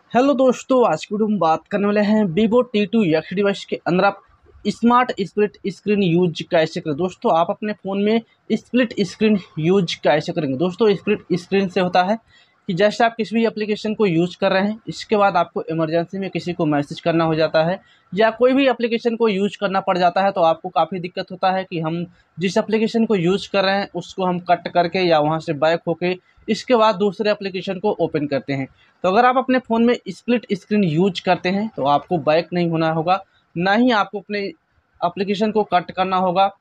Hello दोस्तों, आज की वीडियो में बात करने वाले हैं Vivo T2X डिवाइस के अंदर आप स्मार्ट स्प्लिट स्क्रीन यूज कैसे करें। दोस्तों, आप अपने फ़ोन में स्प्लिट स्क्रीन यूज कैसे करेंगे। दोस्तों, स्प्लिट स्क्रीन से होता है कि जैसे आप किसी भी एप्लीकेशन को यूज कर रहे हैं, इसके बाद आपको इमरजेंसी में किसी को मैसेज करना हो जाता है या कोई भी एप्लीकेशन को यूज करना पड़ जाता है, तो आपको काफ़ी दिक्कत होता है कि हम जिस एप्लीकेशन को यूज कर रहे हैं उसको हम कट करके या वहाँ से बैक होके इसके बाद दूसरे एप्लीकेशन को ओपन करते हैं। तो अगर आप अपने फ़ोन में स्प्लिट स्क्रीन यूज करते हैं तो आपको बैक नहीं होना होगा, ना ही आपको अपने एप्लीकेशन को कट करना होगा।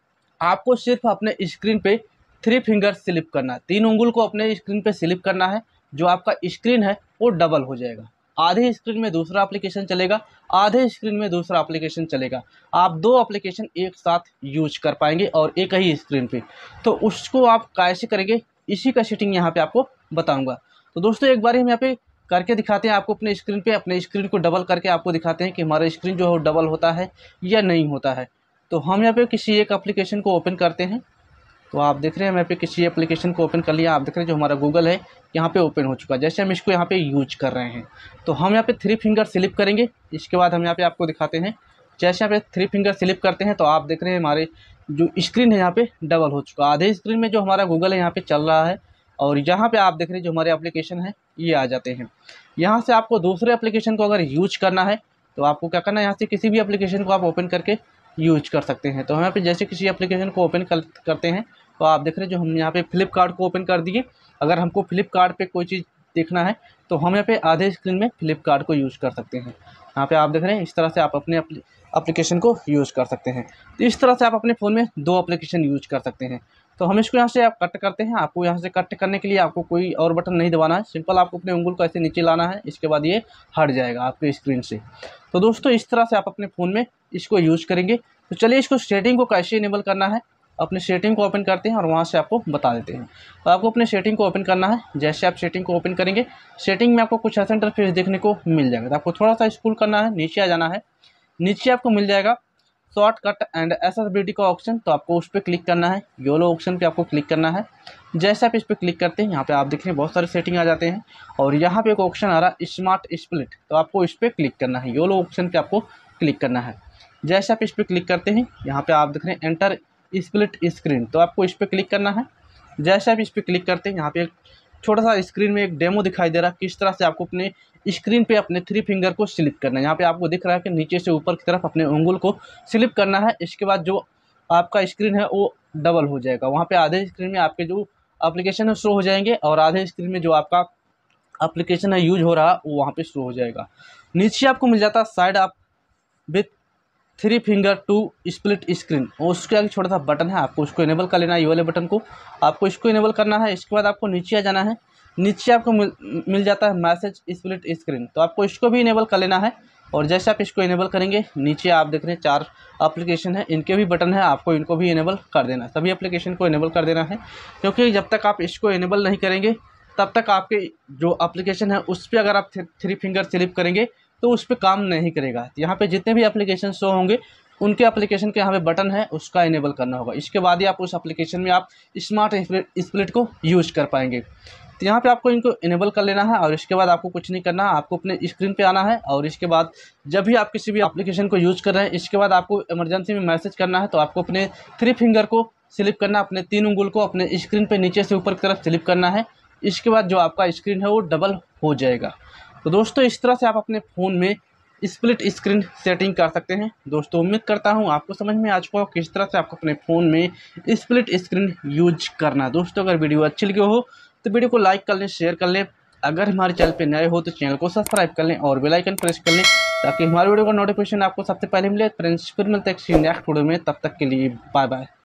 आपको सिर्फ अपने स्क्रीन पे थ्री फिंगर स्लिप करना है, तीन उंगल को अपने स्क्रीन पे स्लिप करना है। जो आपका स्क्रीन है वो डबल हो जाएगा। आधे स्क्रीन में दूसरा एप्लीकेशन चलेगा, आधे स्क्रीन में दूसरा एप्लीकेशन चलेगा। आप दो एप्लीकेशन एक साथ यूज कर पाएंगे और एक ही स्क्रीन पे। तो उसको आप कैसे करेंगे, इसी का सेटिंग यहाँ पे आपको बताऊंगा। तो दोस्तों, एक बार हम यहाँ पे करके दिखाते हैं आपको अपने स्क्रीन पे। अपने स्क्रीन को डबल करके आपको दिखाते हैं कि हमारा स्क्रीन जो है वो डबल होता है या नहीं होता है। तो हम यहाँ पे किसी एक एप्लीकेशन को ओपन करते हैं। तो आप देख रहे हैं, मैं पे किसी एप्लीकेशन को ओपन कर लिया। आप देख रहे हैं जो हमारा गूगल है यहाँ पे ओपन हो चुका है। जैसे हम इसको यहाँ पे यूज कर रहे हैं तो हम यहाँ पे थ्री फिंगर स्लिप करेंगे। इसके बाद हम यहाँ पे आपको दिखाते हैं। जैसे यहाँ पे थ्री फिंगर स्लिप करते हैं तो आप देख रहे हैं हमारे जो स्क्रीन है यहाँ पे डबल हो चुका है। आधे स्क्रीन में जो हमारा गूगल है यहाँ पे चल रहा है और यहाँ पे आप देख रहे हैं जो हमारे एप्लीकेशन है ये आ जाते हैं। यहाँ से आपको दूसरे एप्लीकेशन को अगर यूज करना है तो आपको क्या करना है, यहाँ से किसी भी एप्लीकेशन को आप ओपन करके यूज कर सकते हैं। तो हम यहाँ पे जैसे किसी एप्लीकेशन को ओपन करते हैं तो आप देख रहे हैं जो हम यहाँ पे फ्लिपकार्ट को ओपन कर दिए। अगर हमको फ्लिपकार्ट पे कोई चीज़ देखना है तो हम यहाँ पे आधे स्क्रीन में फ्लिपकार्ट को यूज़ कर सकते हैं। यहाँ पे आप देख रहे हैं इस तरह से आप अपने एप्लीकेशन को यूज़ कर सकते हैं। तो इस तरह से आप अपने फ़ोन में दो एप्लीकेशन यूज कर सकते हैं। तो हम इसको यहाँ से आप कट करते हैं। आपको यहाँ से कट करने के लिए आपको कोई और बटन नहीं दबाना है, सिंपल आपको अपने उंगल को ऐसे नीचे लाना है, इसके बाद ये हट जाएगा आपके स्क्रीन से। तो दोस्तों, इस तरह से आप अपने फ़ोन में इसको यूज़ करेंगे। तो चलिए इसको सेटिंग को कैसे इनेबल करना है, अपने सेटिंग को ओपन करते हैं और वहाँ से आपको बता देते हैं। तो आपको अपने सेटिंग को ओपन करना है। जैसे आप सेटिंग को ओपन करेंगे, सेटिंग में आपको कुछ ऐसा इंटरफेस देखने को मिल जाएगा। तो आपको थोड़ा सा स्क्रॉल करना है, नीचे आ जाना है। नीचे आपको मिल जाएगा शॉर्टकट एंड एक्सेसिबिलिटी का ऑप्शन, तो आपको उस पर क्लिक करना है। योलो ऑप्शन पे आपको क्लिक करना है। जैसे आप इस पर क्लिक करते हैं, यहाँ पे आप देख रहे हैं बहुत सारे सेटिंग आ जाते हैं और यहाँ पे एक ऑप्शन आ रहा है स्मार्ट स्प्लिट, तो आपको इस पर क्लिक करना है। योलो ऑप्शन पे आपको क्लिक करना है। जैसे आप इस पर क्लिक करते हैं, यहाँ पे आप देख रहे हैं एंटर स्प्लिट स्क्रीन, तो आपको इस पर क्लिक करना है। जैसे आप इस पर क्लिक करते हैं, यहाँ पे एक छोटा सा स्क्रीन में एक डेमो दिखाई दे रहा है किस तरह से आपको अपने स्क्रीन पे अपने थ्री फिंगर को स्लिप करना है। यहाँ पे आपको दिख रहा है कि नीचे से ऊपर की तरफ अपने उंगल को स्लिप करना है। इसके बाद जो आपका स्क्रीन है वो डबल हो जाएगा। वहाँ पे आधे स्क्रीन में आपके जो एप्लीकेशन है शो हो जाएंगे और आधे स्क्रीन में जो आपका एप्लीकेशन है यूज हो रहा है वो वहाँ पे शो हो जाएगा। नीचे आपको मिल जाता है साइड आप with three finger to split screen, और उसके आगे छोटा सा बटन है, आपको उसको इनेबल कर लेना है। ये वाले बटन को आपको इसको इनेबल करना है। इसके बाद आपको नीचे आ जाना है। नीचे आपको मिल जाता है मैसेज स्प्लिट स्क्रीन, तो आपको इसको भी इनेबल कर लेना है। और जैसे आप इसको इनेबल करेंगे, नीचे आप देख रहे हैं चार एप्लीकेशन है, इनके भी बटन है, आपको इनको भी इनेबल कर देना है। सभी एप्लीकेशन को इनेबल कर देना है, क्योंकि जब तक आप इसको इनेबल नहीं करेंगे तब तक आपके जो एप्लीकेशन है उस पर अगर आप थ्री फिंगर स्लिप करेंगे तो उस पर काम नहीं करेगा। यहाँ पे जितने भी एप्लीकेशन शो होंगे उनके एप्लीकेशन के यहाँ पे बटन है उसका इनेबल करना होगा। इसके बाद ही आप उस एप्लीकेशन में आप स्मार्ट स्प्लिट को यूज कर पाएंगे। तो यहाँ पे आपको इनको इनेबल कर लेना है और इसके बाद आपको कुछ नहीं करना है, आपको अपने स्क्रीन पे आना है। और इसके बाद जब भी आप किसी भी एप्लीकेशन को यूज़ कर रहे हैं, इसके बाद आपको इमरजेंसी में मैसेज करना है तो आपको अपने थ्री फिंगर को स्लिप करना, अपने तीन उंगल को अपने स्क्रीन पे नीचे से ऊपर की तरफ स्लिप करना है। इसके बाद जो आपका स्क्रीन है वो डबल हो जाएगा। तो दोस्तों, इस तरह से आप अपने फ़ोन में स्प्लिट स्क्रीन सेटिंग कर सकते हैं। दोस्तों, उम्मीद करता हूं आपको समझ में आ चुका हो किस तरह से आपको अपने फ़ोन में स्प्लिट स्क्रीन यूज करना है। दोस्तों, अगर वीडियो अच्छी लगी हो तो वीडियो को लाइक कर लें, शेयर कर लें। अगर हमारे चैनल पे नए हो तो चैनल को सब्सक्राइब कर लें और बेल आइकन प्रेस कर लें ताकि हमारे वीडियो का नोटिफिकेशन आपको सबसे पहले मिले। फ्रेंड्स, फिर मिलते हैं नेक्स्ट वीडियो में, तब तक के लिए बाय बाय।